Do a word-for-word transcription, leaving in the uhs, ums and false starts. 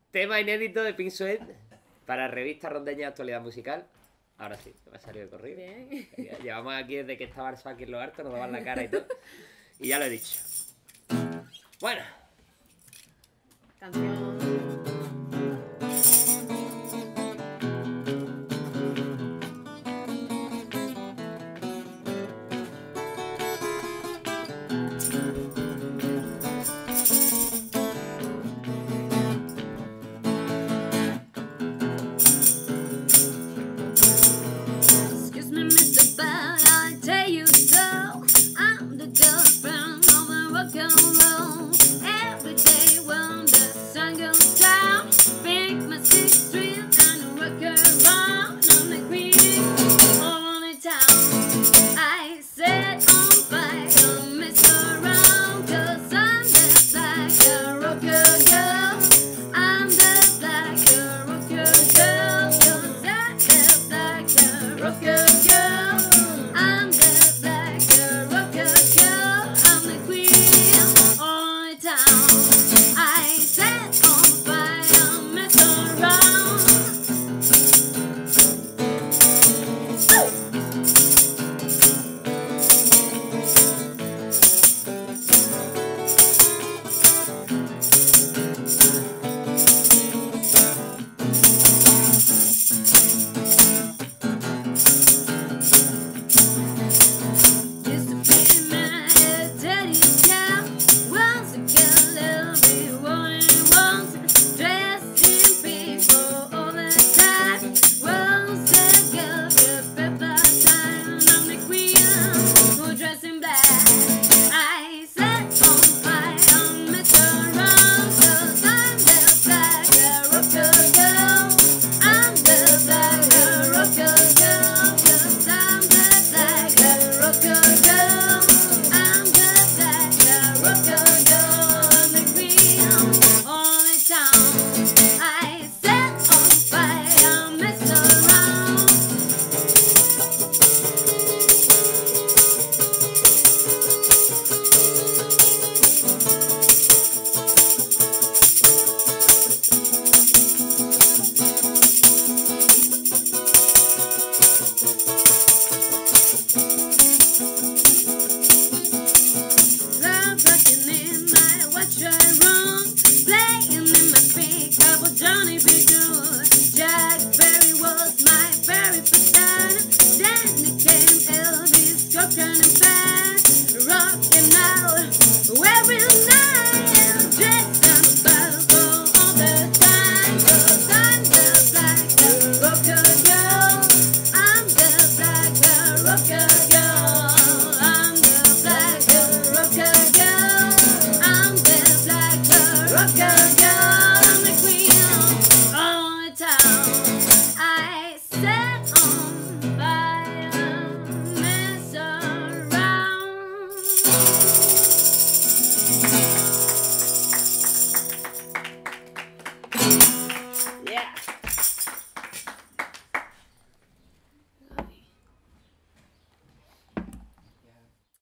Tema inédito de Pink Sweat para revista Rondeña de Actualidad Musical. Ahora sí, me ha salido de corrido. Bien. Llevamos aquí desde que estaba el Saki aquí en lo harto, nos daban la cara y todo. Y ya lo he dicho. Bueno. Canción.